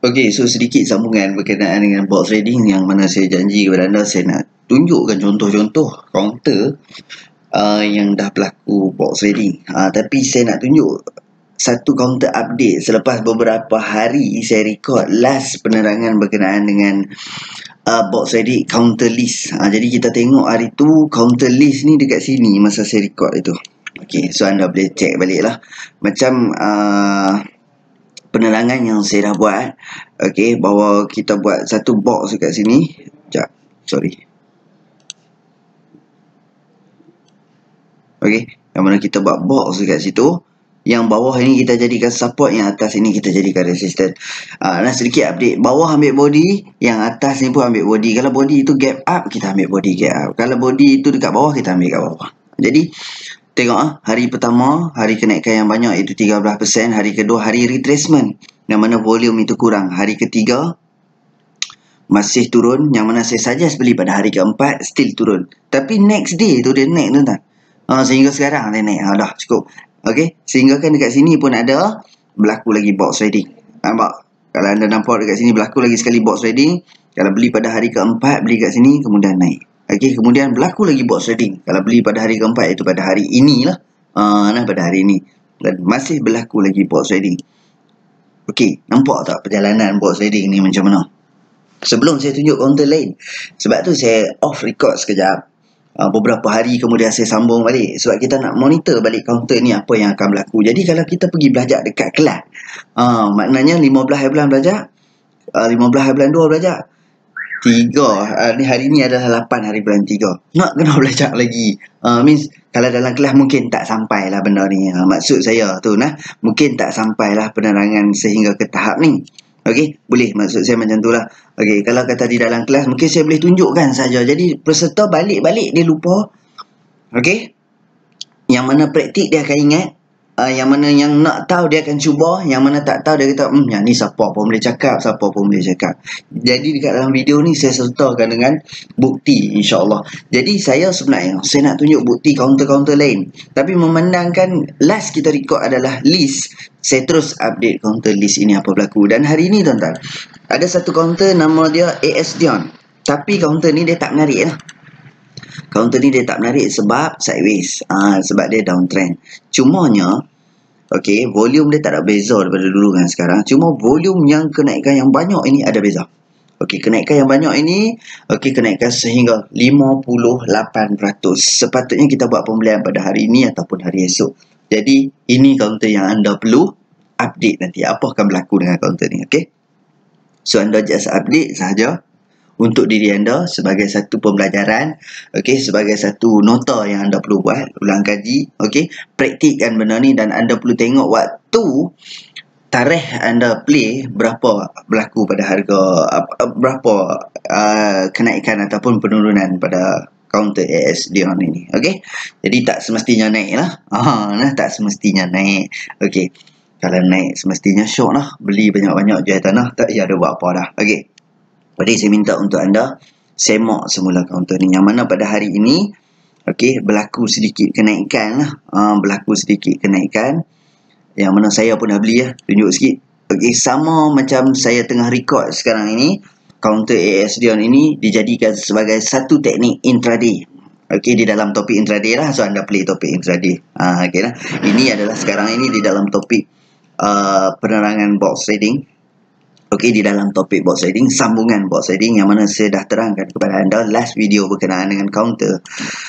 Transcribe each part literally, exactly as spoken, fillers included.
Okey, so sedikit sambungan berkenaan dengan box trading yang mana saya janji kepada anda saya nak tunjukkan contoh-contoh counter uh, yang dah berlaku box trading. Uh, tapi saya nak tunjuk satu counter update selepas beberapa hari saya record last penerangan berkenaan dengan uh, box trading counter list. Uh, jadi kita tengok hari tu counter list ni dekat sini masa saya record itu. Okey, so anda boleh check balik lah. Macam uh, penerangan yang saya dah buat, okey, bahawa kita buat satu box dekat sini. Sekejap, sorry. Okey, yang mana kita buat box dekat situ. Yang bawah ini kita jadikan support, yang atas ini kita jadikan resistance. Ah, nah sedikit update. Bawah ambil body, yang atas ni pun ambil body. Kalau body itu gap up, kita ambil body gap up. Kalau body itu dekat bawah, kita ambil kat bawah. Jadi tengok ah, hari pertama, hari kenaikan yang banyak itu tiga belas peratus. Hari kedua, hari retracement, yang mana volume itu kurang. Hari ketiga, masih turun, yang mana saya suggest beli pada hari keempat, still turun. Tapi next day tu dia naik tuan-tuan. Uh, sehingga sekarang dia naik. Uh, dah cukup. Okey, sehingga kan dekat sini pun ada berlaku lagi box trading. Nampak? Kalau anda nampak dekat sini berlaku lagi sekali box trading. Kalau beli pada hari keempat, beli kat sini, kemudian naik. Okey, kemudian berlaku lagi box trading. Kalau beli pada hari keempat, itu pada hari inilah. Uh, nah, pada hari ini. Dan masih berlaku lagi box trading. Okey, nampak tak perjalanan box trading ni macam mana? Sebelum saya tunjuk counter lain. Sebab tu saya off record sekejap. Uh, beberapa hari kemudian saya sambung balik. Sebab kita nak monitor balik counter ni apa yang akan berlaku. Jadi kalau kita pergi belajar dekat kelas. Uh, maknanya lima belas hari bulan belajar. Uh, lima belas hari bulan dua belajar. tiga. Uh, ni hari ni adalah lapan hari bulan tiga. Nak kena belajar lagi. Uh, means kalau dalam kelas mungkin tak sampai lah benda ni. Uh, maksud saya tu nah. Mungkin tak sampai lah penerangan sehingga ke tahap ni. Okey, boleh, maksud saya macam tu lah. Okey, kalau kata di dalam kelas mungkin saya boleh tunjukkan saja. Jadi peserta balik-balik dia lupa. Okey, yang mana praktik dia akan ingat. Uh, yang mana yang nak tahu dia akan cuba. Yang mana tak tahu dia kata, hmm, yang ni siapa pun boleh cakap, siapa pun boleh cakap. Jadi dekat dalam video ni saya sertakan dengan bukti, insyaAllah. Jadi saya sebenarnya, saya nak tunjuk bukti counter-counter lain. Tapi memandangkan last kita record adalah list, saya terus update counter list ini apa berlaku. Dan hari ini tuan-tuan, ada satu counter nama dia A S Dion. Tapi counter ni dia tak menarik lah. Counter ni dia tak menarik sebab sideways. Ah, sebab dia downtrend. Cumanya, okey, volume dia tak ada beza daripada dulu kan sekarang. Cuma volume yang kenaikan yang banyak ini ada beza. Okey, kenaikan yang banyak ini, okey, kenaikan sehingga lima puluh lapan peratus. Sepatutnya kita buat pembelian pada hari ini ataupun hari esok. Jadi, ini counter yang anda perlu update nanti. Apa akan berlaku dengan counter ni, okey? So, anda just update sahaja untuk diri anda sebagai satu pembelajaran, okey, sebagai satu nota yang anda perlu buat, ulang kaji, okey, praktikkan benda ni dan anda perlu tengok waktu tarikh anda play berapa berlaku pada harga uh, berapa uh, kenaikan ataupun penurunan pada counter A S Dion ini, okey. Jadi tak semestinya naik lah. Ah, nah, tak semestinya naik. Okey. Kalau naik semestinya syok lah, beli banyak-banyak jual tanah, tak ya ada buat apa dah. Okey. Jadi saya minta untuk anda semak semula counter ni, yang mana pada hari ini okey berlaku sedikit kenaikan lah. Uh, berlaku sedikit kenaikan yang mana saya pun dah beli lah. Tunjuk sikit. Okey, sama macam saya tengah record sekarang ini, counter A S Dion ini dijadikan sebagai satu teknik intraday. Okey, di dalam topik intraday lah. So anda play topik intraday. Uh, okey lah. Ini adalah sekarang ini di dalam topik uh, penerangan box trading. Okey, di dalam topik box trading, sambungan box trading yang mana saya dah terangkan kepada anda last video berkenaan dengan counter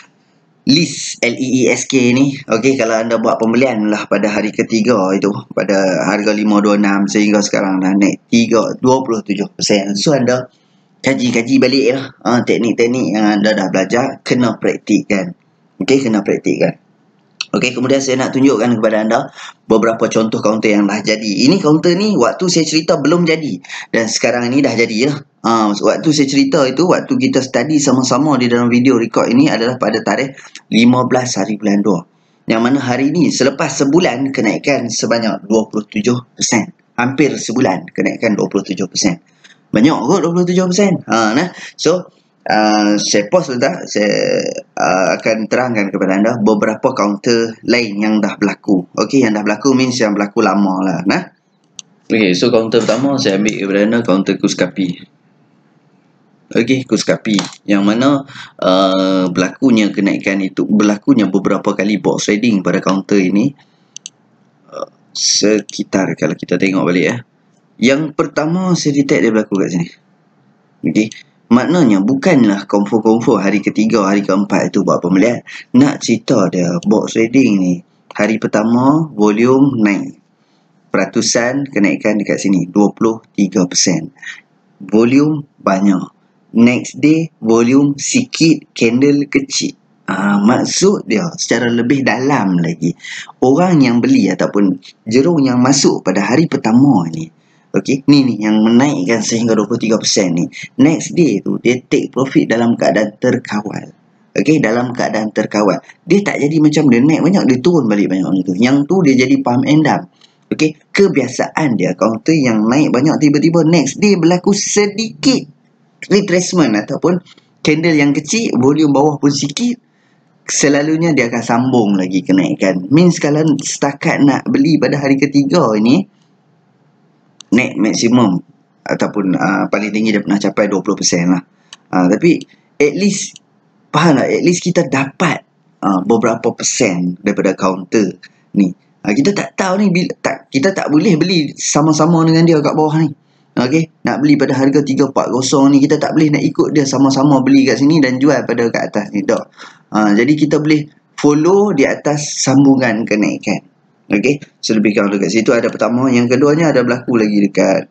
list L E E S K ni. Okey, kalau anda buat pembelian lah pada hari ketiga itu, pada harga lima dua enam sehingga sekarang dah naik dua puluh tujuh peratus. So anda kaji-kaji balik lah. Ha, teknik-teknik yang anda dah belajar, kena praktikkan. Okey, kena praktikkan. Okey, kemudian saya nak tunjukkan kepada anda beberapa contoh counter yang dah jadi. Ini counter ni waktu saya cerita belum jadi. Dan sekarang ni dah jadi lah. Ha, waktu saya cerita itu, waktu kita study sama-sama di dalam video record ini adalah pada tarikh lima belas hari bulan dua. Yang mana hari ini, selepas sebulan, kenaikan sebanyak dua puluh tujuh peratus. Hampir sebulan, kenaikan dua puluh tujuh peratus. Banyak kot dua puluh tujuh peratus. Ha, nah. So, Uh, saya post dah, saya uh, akan terangkan kepada anda beberapa counter lain yang dah berlaku. Okey, yang dah berlaku means yang berlaku lama lah. Nah, Okay, so counter pertama saya ambil kepada counter Kuskapi. Okey, Kuskapi yang mana uh, berlakunya kenaikan itu, berlakunya beberapa kali box trading pada counter ini uh, sekitar, kalau kita tengok balik ya, yang pertama saya detect dia berlaku kat sini. Okey, maknanya bukanlah confirm-confirm hari ketiga, hari keempat itu buat pembelian. Nak cerita dia box trading ni, hari pertama volume naik, peratusan kenaikan dekat sini dua puluh tiga peratus, volume banyak. Next day volume sikit, candle kecil. Ah, maksud dia secara lebih dalam lagi, orang yang beli ataupun jerung yang masuk pada hari pertama ni, okey, ni ni yang menaikkan sehingga dua puluh tiga peratus ni, next day tu dia take profit dalam keadaan terkawal. Okey, dalam keadaan terkawal. Dia tak jadi macam dia naik banyak, dia turun balik banyak macam tu. Yang tu dia jadi pump and dump. Okey, kebiasaan dia counter yang naik banyak tiba-tiba next day berlaku sedikit retracement ataupun candle yang kecil, volume bawah pun sikit, selalunya dia akan sambung lagi kenaikan. Means kalau setakat nak beli pada hari ketiga ini, naik maksimum ataupun uh, paling tinggi dia pernah capai dua puluh peratus lah. Uh, tapi at least, faham tak? At least kita dapat uh, beberapa persen daripada counter ni. Uh, kita tak tahu ni, bila, tak, kita tak boleh beli sama-sama dengan dia kat bawah ni. Okey, nak beli pada harga tiga empat kosong ni, kita tak boleh nak ikut dia sama-sama beli kat sini dan jual pada kat atas ni, tak. Ha, jadi kita boleh follow di atas sambungan kenaikan. Okey, so lebih kurang dekat situ ada pertama. Yang keduanya ada berlaku lagi dekat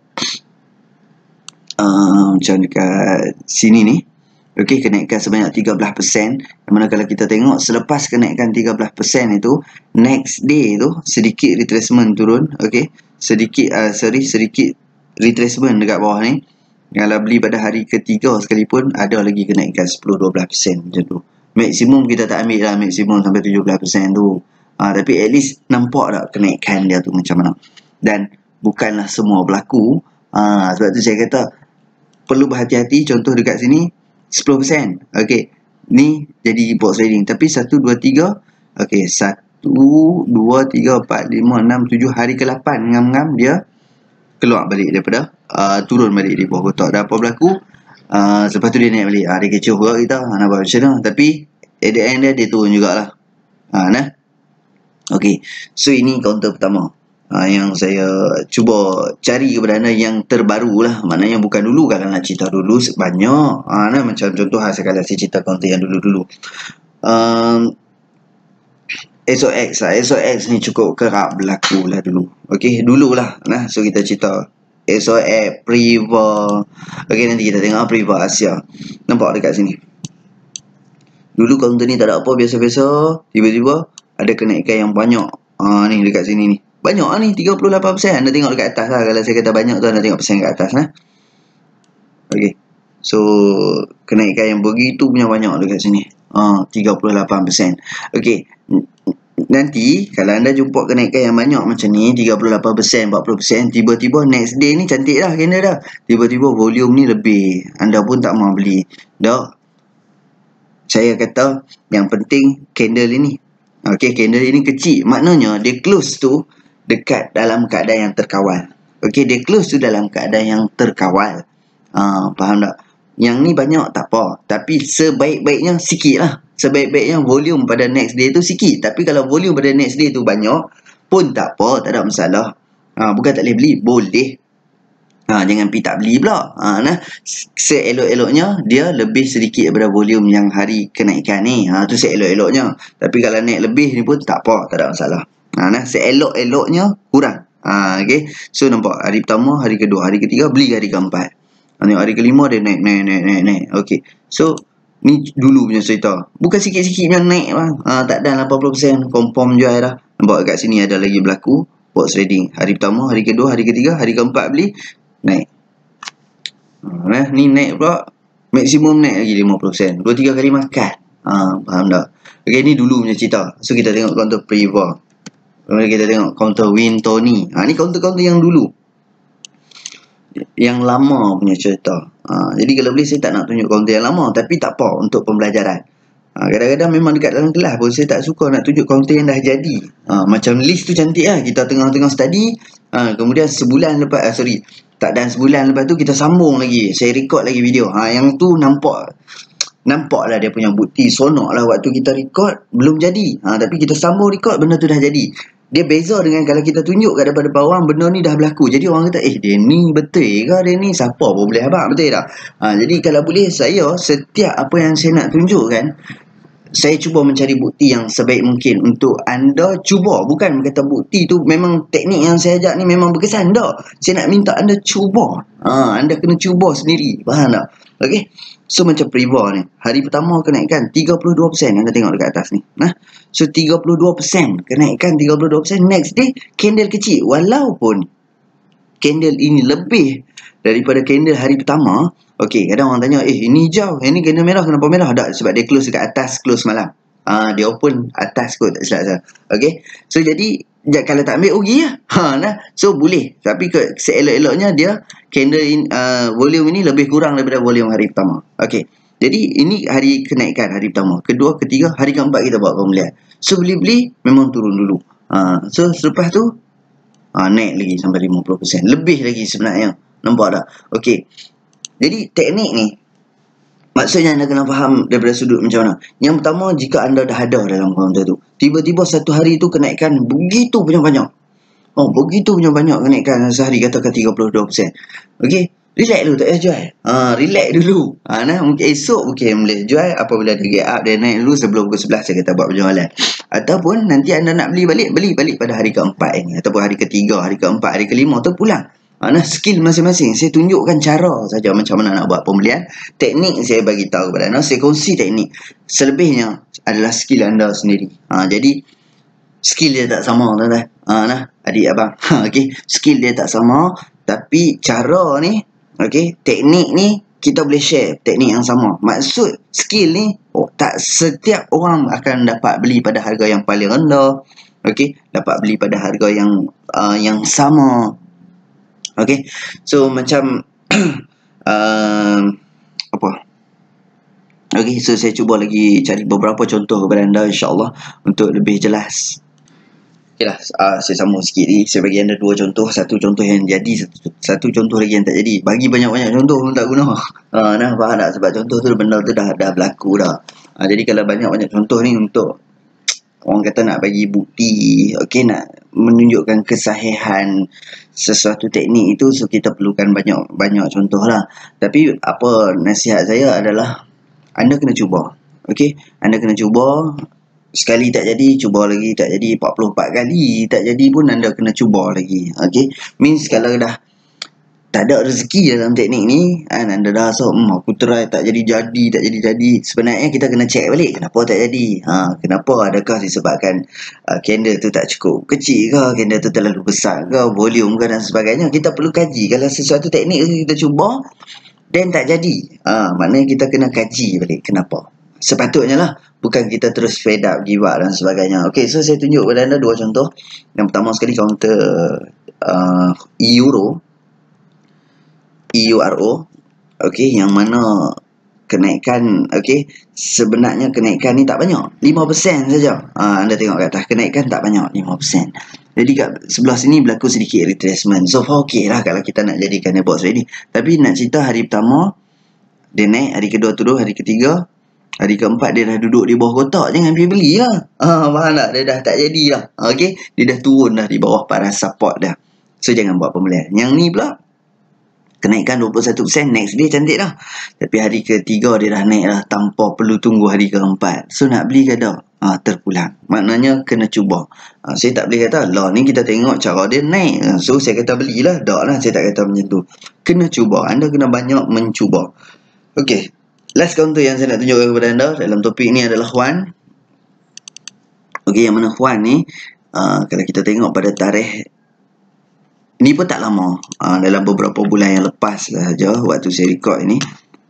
uh, macam dekat sini ni. Okey, kenaikan sebanyak tiga belas peratus. Yang mana kalau kita tengok selepas kenaikan tiga belas peratus itu, next day tu sedikit retracement turun. Okey, sedikit uh, sorry sedikit retracement dekat bawah ni. Kalau beli pada hari ketiga sekalipun ada lagi kenaikan sepuluh dua belas peratus macam tu. Maksimum kita tak ambil lah, maksimum sampai tujuh belas peratus tu. Ha, tapi at least nampak tak kenaikan dia tu macam mana. Dan bukanlah semua berlaku. Ha, sebab tu saya kata perlu berhati-hati. Contoh dekat sini sepuluh peratus. Okey, ni jadi box trading. Tapi satu, dua, tiga. Okey, satu, dua, tiga, empat, lima, enam, tujuh. Hari ke lapan ngam-ngam dia keluar balik daripada uh, turun balik di bawah kotak. Dan apa berlaku? Uh, lepas tu dia naik balik. Uh, dia kecoh juga kita. Uh, nak buat macam mana. Tapi at the end dia, dia turun jugalah. Uh, nah. Okay. So ini counter pertama. Uh, yang saya cuba cari kepada anda yang terbaru lah. Maknanya bukan dulu. Kalau nak cerita dulu banyak. Uh, nah, macam contoh saya kalau saya cerita counter yang dulu-dulu. Um, S O X lah. S O X ni cukup kerap berlaku lah dulu. Okey, dululah. Nah, so kita cerita S O X, Priva. Okey, nanti kita tengok Priva Asia. Nampak dekat sini. Dulu counter ni tak ada apa, biasa-biasa. Tiba-tiba ada kenaikan yang banyak. Ah, ni dekat sini ni. Banyak lah ni, tiga puluh lapan peratus. Anda tengok dekat atas lah. Kalau saya kata banyak tu, anda tengok persen kat atas lah. Okey. So, kenaikan yang begitu punya banyak dekat sini. Ah, tiga puluh lapan peratus. Okey. Nanti kalau anda jumpa kenaikan yang banyak macam ni, tiga puluh lapan peratus, empat puluh peratus, tiba-tiba next day ni cantik dah candle dah. Tiba-tiba volume ni lebih, anda pun tak mahu beli. Dah. Saya kata yang penting candle ini. Okey, candle ini kecil. Maknanya dia close tu dekat dalam keadaan yang terkawal. Okey, dia close tu dalam keadaan yang terkawal. Ah, faham tak? Yang ni banyak tak apa, tapi sebaik-baiknya sikit lah. Sebaik-baiknya volume pada next day tu sikit. Tapi kalau volume pada next day tu banyak pun tak apa, tak ada masalah. Ha, bukan tak boleh beli, boleh. Ha, jangan pergi tak beli pula. Ha, nah, seelok-eloknya dia lebih sedikit daripada volume yang hari kenaikan ni. Ha, tu seelok-eloknya. Tapi kalau naik lebih ni pun tak apa, tak ada masalah. Ha, nah, seelok-eloknya kurang. Ha, okay. So nampak hari pertama, hari kedua, hari ketiga beli hari keempat. Tengok hari kelima dia naik, naik, naik, naik, naik. Okey. So, ni dulu punya cerita. Bukan sikit-sikit yang naik bang. Ha, tak ada lapan puluh peratus. Confirm jual dah. Nampak kat sini ada lagi berlaku. Box trading. Hari pertama, hari kedua, hari ketiga, hari keempat beli. Naik. Ha, nah, ni naik pula. Maksimum naik lagi lima puluh peratus. Dua tiga kali makan. Ha, faham tak? Okey, ni dulu punya cerita. So, kita tengok counter Priva. Kemudian kita tengok counter Wintoni. Ha, ni counter-counter yang dulu. Yang lama punya cerita. Ha, jadi kalau boleh saya tak nak tunjuk counter yang lama, tapi tak apa untuk pembelajaran. Ha, kadang-kadang memang dekat dalam kelas pun saya tak suka nak tunjuk kaunter yang dah jadi. Ha, macam list tu cantik lah. Kita tengah-tengah study. Ha, kemudian sebulan lepas, ah, sorry. Tak dan sebulan lepas tu kita sambung lagi. Saya record lagi video. Ha, yang tu nampak. Nampak lah dia punya bukti. Sonok lah waktu kita record. Belum jadi. Ha, tapi kita sambung record, benda tu dah jadi. Dia beza dengan kalau kita tunjuk kat depan-depan orang, benda ni dah berlaku. Jadi orang kata, eh dia ni betul ke? Dia ni siapa pun boleh abang. Betul tak? Ha, jadi kalau boleh saya, setiap apa yang saya nak tunjukkan, saya cuba mencari bukti yang sebaik mungkin untuk anda cuba. Bukan kata bukti tu memang teknik yang saya ajak ni memang berkesan. Tak. Saya nak minta anda cuba. Ha, anda kena cuba sendiri. Faham tak? Okey. So macam Priva ni. Hari pertama kenaikan tiga puluh dua peratus. Anda tengok dekat atas ni. Nah. So tiga puluh dua peratus. Kenaikan tiga puluh dua peratus. Next day, candle kecil. Walaupun candle ini lebih daripada candle hari pertama. Okey, kadang orang tanya, eh ini hijau, ini candle merah, kenapa merah? Tak, sebab dia close dekat atas, close malam. Ah, uh, dia open atas kot, tak silap saya. Okey. So jadi kalau tak ambil rugi lah. Ha nah. So boleh. Tapi ke seelok-eloknya dia candle in, uh, volume ini lebih kurang daripada volume hari pertama. Okey. Jadi ini hari kenaikan hari pertama. Kedua, ketiga, hari keempat kita buat pembelian. So beli-beli memang turun dulu. Ha, so selepas tu ha, naik lagi sampai lima puluh peratus. Lebih lagi sebenarnya. Nampak tak? Okey. Jadi teknik ni maksudnya anda kena faham daripada sudut macam mana. Yang pertama, jika anda dah ada dalam kaunter tu, tiba-tiba satu hari tu kenaikan begitu punya banyak. Oh, begitu punya banyak kenaikan sehari, katakan tiga puluh dua peratus. Okey, relax dulu, tak payah jual. Ha, relax dulu. Ha, nah, mungkin esok mungkin boleh jual apabila dia get up, dia naik dulu sebelum pukul sebelas saya kata buat penjualan. Ataupun nanti anda nak beli balik, beli balik pada hari keempat ini. Ataupun hari ketiga, hari keempat, hari kelima tu pulang. Nah, skill masing-masing. Saya tunjukkan cara saja macam mana nak buat pembelian. Teknik saya bagi tahu kepada anda. Saya kongsi teknik. Selebihnya adalah skill anda sendiri. Ha, jadi skill dia tak sama, tuan-tuan. Ha, nah, adik abang. Ha, okey, skill dia tak sama, tapi cara ni, okey, teknik ni kita boleh share teknik yang sama. Maksud skill ni, oh, tak setiap orang akan dapat beli pada harga yang paling rendah. Okey, dapat beli pada harga yang uh, yang sama. Okay, so macam uh, apa? Okay, so saya cuba lagi cari beberapa contoh kepada anda insyaAllah untuk lebih jelas. Okay lah, uh, saya sambung sikit ni. Saya bagi anda dua contoh. Satu contoh yang jadi, satu, satu contoh lagi yang tak jadi. Bagi banyak-banyak contoh pun tak guna. Uh, nah, faham tak? Sebab contoh tu benda tu dah, dah berlaku dah. Uh, jadi kalau banyak-banyak contoh ni untuk orang kata nak bagi bukti, okey, nak menunjukkan kesahihan sesuatu teknik itu, so kita perlukan banyak banyak contoh lah. Tapi apa nasihat saya adalah anda kena cuba. Okey, anda kena cuba. Sekali tak jadi, cuba lagi. Tak jadi empat puluh empat kali tak jadi pun anda kena cuba lagi. Okey, means kalau dah tak ada rezeki dalam teknik ni, kan, anda dah rasa, hmm, aku try tak jadi-jadi, tak jadi-jadi. Sebenarnya kita kena check balik, kenapa tak jadi? Ha, kenapa? Adakah disebabkan uh, candle tu tak cukup kecil ke? Candle tu terlalu besar ke? Volume ke? Dan sebagainya. Kita perlu kaji. Kalau sesuatu teknik tu kita cuba, dan tak jadi. Ha, maknanya kita kena kaji balik. Kenapa? Sepatutnya lah. Bukan kita terus fed up, give up dan sebagainya. Okay, so saya tunjuk kepada anda dua contoh. Yang pertama sekali, counter uh, Euro. E U R O, okey, yang mana kenaikan, okey, sebenarnya kenaikan ni tak banyak, lima peratus saja. Ha, anda tengok kat atas, kenaikan tak banyak, lima peratus. Jadi kat sebelah sini berlaku sedikit retracement. So far okey lah kalau kita nak jadikan dia box ready. Tapi nak cerita hari pertama dia naik, hari kedua turun, hari ketiga, hari keempat dia dah duduk di bawah kotak, jangan pergi beli lah. Ha, faham tak? Dia dah tak jadi lah. Okey, dia dah turun dah di bawah paras support dah. So jangan buat pembelian. Yang ni pula kenaikan dua puluh satu peratus, next day cantik dah. Tapi hari ketiga dia dah naik dah tanpa perlu tunggu hari keempat. So nak beli ke tak? Ha, terpulang. Maknanya kena cuba. Ha, saya tak boleh kata, lah ni kita tengok cara dia naik. So saya kata belilah. Tak lah, saya tak kata macam tu. Kena cuba. Anda kena banyak mencuba. Okay. Last counter yang saya nak tunjukkan kepada anda dalam topik ni adalah Huan. Okay, yang mana Huan ni, uh, kalau kita tengok pada tarikh ni pun tak lama, uh, dalam beberapa bulan yang lepas sahaja waktu saya record ini.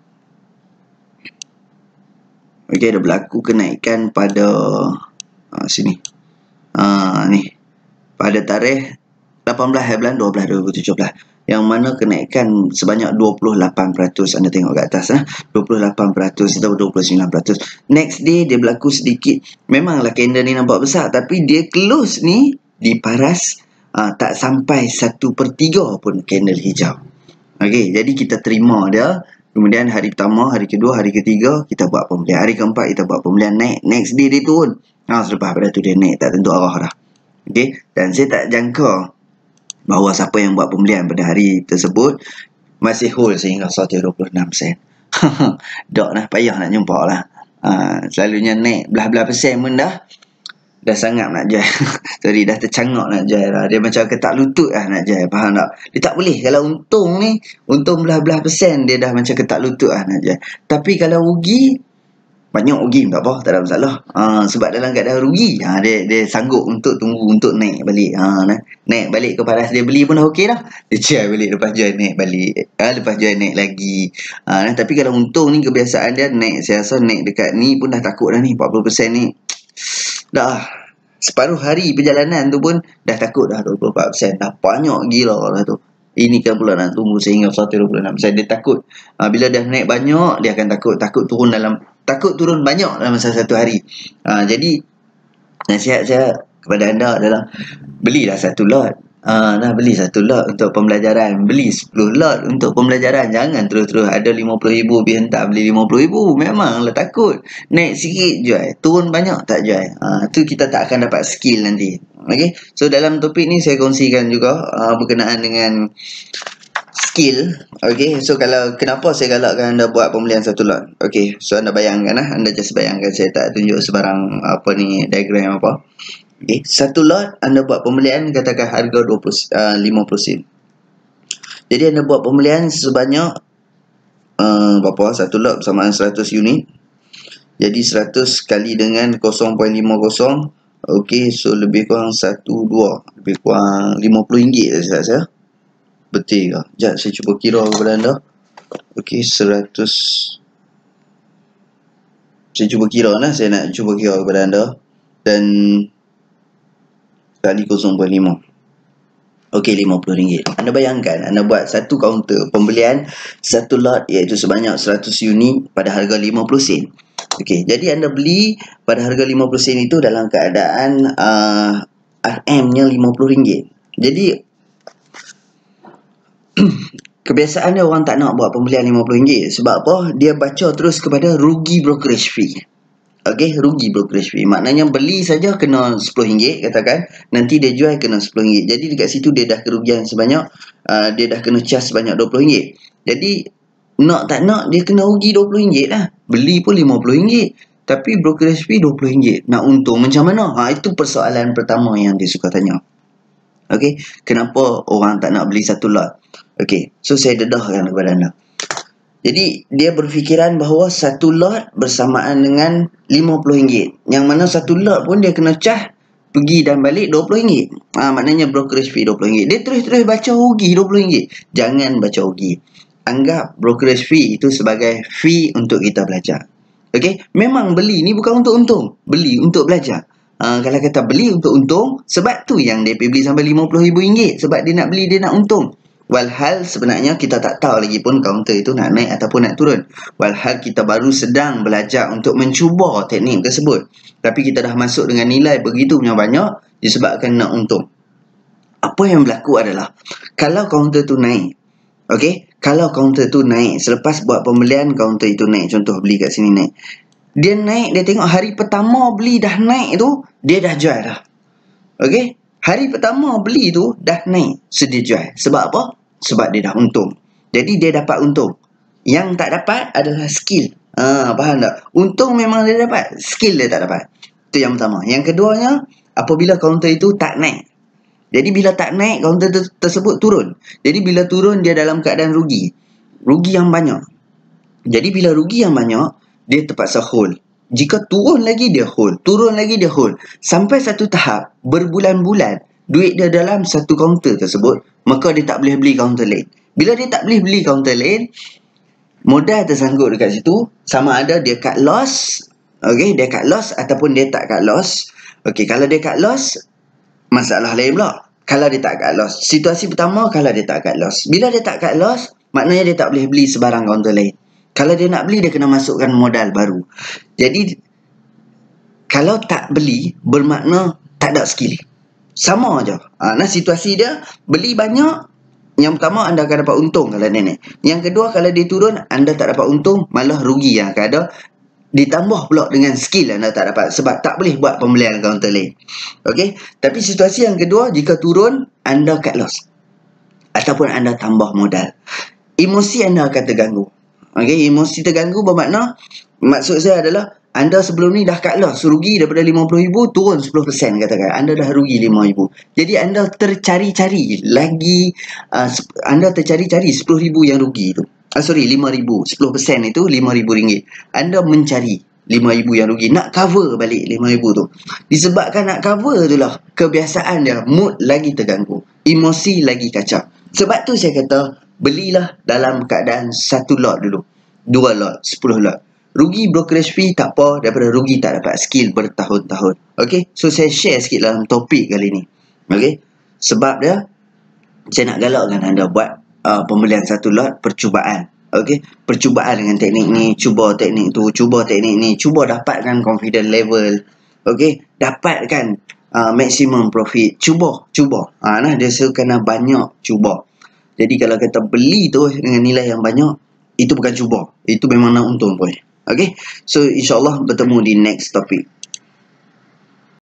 Okey, ada berlaku kenaikan pada uh, sini. Uh, ni pada tarikh lapan belas bulan dua belas dua ribu tujuh belas. yang mana kenaikan sebanyak dua puluh lapan peratus. Anda tengok kat atas lah, dua puluh lapan peratus atau dua puluh sembilan peratus. Next day dia berlaku sedikit, memanglah candle ni nampak besar, tapi dia close ni di paras uh, tak sampai satu per tiga pun candle hijau. Okey, jadi kita terima dia. Kemudian hari pertama, hari kedua, hari ketiga kita buat pembelian. Hari keempat kita buat pembelian, naik. Next day dia turun. Ha, selepas pada tu dia naik, tak tentu arah dah. Okey, dan saya tak jangka bahawa siapa yang buat pembelian pada hari tersebut masih hold sehingga satu dua puluh enam sen. Dok lah, payah nak jumpa lah. Ha, selalunya naik belah-belah persen pun dah dah sangat nak jual. Sorry, dah tercangak nak jual lah. Dia macam ketak lutut lah nak jual. Faham tak? Dia tak boleh. Kalau untung ni, untung belah-belah persen, dia dah macam ketak lutut lah nak jual. Tapi kalau rugi, banyak rugi tak apa, tak ada masalah. Ha, sebab dalam keadaan rugi, ha, dia dia sanggup untuk tunggu untuk naik balik. Ha, nah, naik balik ke paras dia beli pun dah okey dah. Dia jual balik, lepas jual naik balik. Ha, lepas jual naik lagi. Ha, nah, tapi kalau untung ni kebiasaan dia naik, saya rasa naik dekat ni pun dah takut dah ni, empat puluh persen ni. Dah separuh hari perjalanan tu pun dah takut dah dua puluh empat persen. Dah banyak gila lah tu. Ini kan pula nak tunggu sehingga seratus dua puluh enam persen. Dia takut. Ha, bila dah naik banyak, dia akan takut. Takut turun dalam takut turun banyak dalam masa satu hari. Ha, jadi nasihat saya kepada anda adalah belilah satu lot. Ah, dah beli satu lot untuk pembelajaran, beli sepuluh lot untuk pembelajaran. Jangan terus-terus ada lima puluh ribu pergi hentak beli lima puluh ribu. Memanglah takut. Naik sikit jual, turun banyak tak jual. Ah, tu kita tak akan dapat skill nanti. Okey. So dalam topik ni saya kongsikan juga uh, berkenaan dengan skill. Okey. So kalau kenapa saya galakkan anda buat pembelian satu lot. Okey. So anda bayangkan lah, anda just bayangkan, saya tak tunjuk sebarang apa ni diagram apa. Okay. Satu lot anda buat pembelian katakan harga dua puluh, uh, lima puluh sen. Jadi anda buat pembelian sebanyak uh, berapa? Satu lot bersamaan seratus unit. Jadi seratus kali dengan kosong perpuluhan lima kosong. Okey, so lebih kurang satu dua, lebih kurang lima puluh ringgit saya rasa. Betul ke? Jap saya cuba kira kepada anda. Okey, seratus. Saya cuba kira lah, saya nak cuba kira kepada anda. Dan kali kosong perpuluhan lima. Okey, lima puluh ringgit. Anda bayangkan, anda buat satu kaunter pembelian satu lot iaitu sebanyak seratus unit pada harga lima puluh sen. Okey, jadi anda beli pada harga lima puluh sen itu dalam keadaan uh, R M-nya lima puluh ringgit. Jadi kebiasaan dia orang tak nak buat pembelian lima puluh ringgit. Sebab apa? Dia baca terus kepada rugi brokerage fee. Okey, rugi brokerage fee. Maknanya beli saja kena sepuluh ringgit katakan, nanti dia jual kena sepuluh ringgit. Jadi dekat situ dia dah kerugian sebanyak, uh, dia dah kena cas sebanyak dua puluh ringgit. Jadi nak tak nak dia kena rugi dua puluh ringgit lah. Beli pun lima puluh ringgit, tapi brokerage fee dua puluh ringgit. Nak untung macam mana? Ha, itu persoalan pertama yang dia suka tanya. Okey, kenapa orang tak nak beli satu lot? Okey, so saya dedahkan kepada anda. Jadi dia berfikiran bahawa satu lot bersamaan dengan lima puluh ringgit. Yang mana satu lot pun dia kena cah pergi dan balik dua puluh ringgit. Ha, maknanya brokerage fee dua puluh ringgit. Dia terus-terus baca rugi dua puluh ringgit. Jangan baca rugi. Anggap brokerage fee itu sebagai fee untuk kita belajar. Okey, memang beli ni bukan untuk untung. Beli untuk belajar. Ha, kalau kata beli untuk untung, sebab tu yang dia pergi beli sampai lima puluh ribu ringgit. Sebab dia nak beli, dia nak untung. Walhal sebenarnya kita tak tahu lagi pun kaunter itu nak naik ataupun nak turun. Walhal kita baru sedang belajar untuk mencuba teknik tersebut. Tapi kita dah masuk dengan nilai begitu banyak disebabkan nak untung. Apa yang berlaku adalah, kalau kaunter tu naik, okey, kalau kaunter tu naik, selepas buat pembelian kaunter itu naik, contoh beli kat sini naik. Dia naik, dia tengok hari pertama beli dah naik tu, dia dah jual dah. Okey? Hari pertama beli tu dah naik, so dia jual. Sebab apa? Sebab dia dah untung. Jadi dia dapat untung. Yang tak dapat adalah skill. Ha, faham tak? Untung memang dia dapat, skill dia tak dapat. Itu yang pertama. Yang keduanya, apabila kaunter itu tak naik. Jadi bila tak naik, kaunter tersebut turun. Jadi bila turun, dia dalam keadaan rugi. Rugi yang banyak. Jadi bila rugi yang banyak, dia terpaksa hold. Jika turun lagi dia hold, turun lagi dia hold. Sampai satu tahap, berbulan-bulan, duit dia dalam satu kaunter tersebut, maka dia tak boleh beli kaunter lain. Bila dia tak boleh beli kaunter lain, modal tersangkut dekat situ, sama ada dia cut loss, okey, dia cut loss ataupun dia tak cut loss. Okey, kalau dia cut loss, masalah lain pula. kalau dia tak cut loss. Situasi pertama, kalau dia tak cut loss. Bila dia tak cut loss, maknanya dia tak boleh beli sebarang kaunter lain. Kalau dia nak beli, dia kena masukkan modal baru. Jadi, kalau tak beli, bermakna tak ada skill. Sama aja. Ha, nah, situasi dia, beli banyak, yang pertama, anda akan dapat untung kalau dia naik. Yang kedua, kalau dia turun, anda tak dapat untung, malah rugi yang akan ada. Ditambah pula dengan skill anda tak dapat. Sebab tak boleh buat pembelian kaunter lain. Okey. Tapi situasi yang kedua, jika turun, anda cut loss. Ataupun anda tambah modal. Emosi anda akan terganggu. Okey. Emosi terganggu bermakna, maksud saya adalah, anda sebelum ni dah cut loss. Rugi daripada lima puluh ribu, turun sepuluh peratus katakan. Anda dah rugi lima ribu. Jadi anda tercari-cari lagi. Uh, anda tercari-cari sepuluh ribu yang rugi itu. Ah, sorry, lima ribu. sepuluh peratus itu lima ribu ringgit. Anda mencari lima ribu yang rugi. Nak cover balik lima ribu tu. Disebabkan nak cover tu lah, kebiasaan dia, mood lagi terganggu. Emosi lagi kacau. Sebab tu saya kata, belilah dalam keadaan satu lot dulu. Dua lot, sepuluh lot. Rugi brokerage fee tak apa, daripada rugi tak dapat skill bertahun-tahun. Okay, so saya share sikit dalam topik kali ni. Okay, sebab dia, saya nak galakkan anda buat Uh, pembelian satu lot percubaan. Okey, percubaan dengan teknik ni, cuba teknik tu, cuba teknik ni, cuba dapatkan confident level. Okey, dapatkan uh, maximum profit. Cuba, cuba. Ah, nah, dia kena banyak cuba. Jadi kalau kita beli tu dengan nilai yang banyak, itu bukan cuba. Itu memang nak untung pun. Okey, so insyaAllah bertemu di next topik.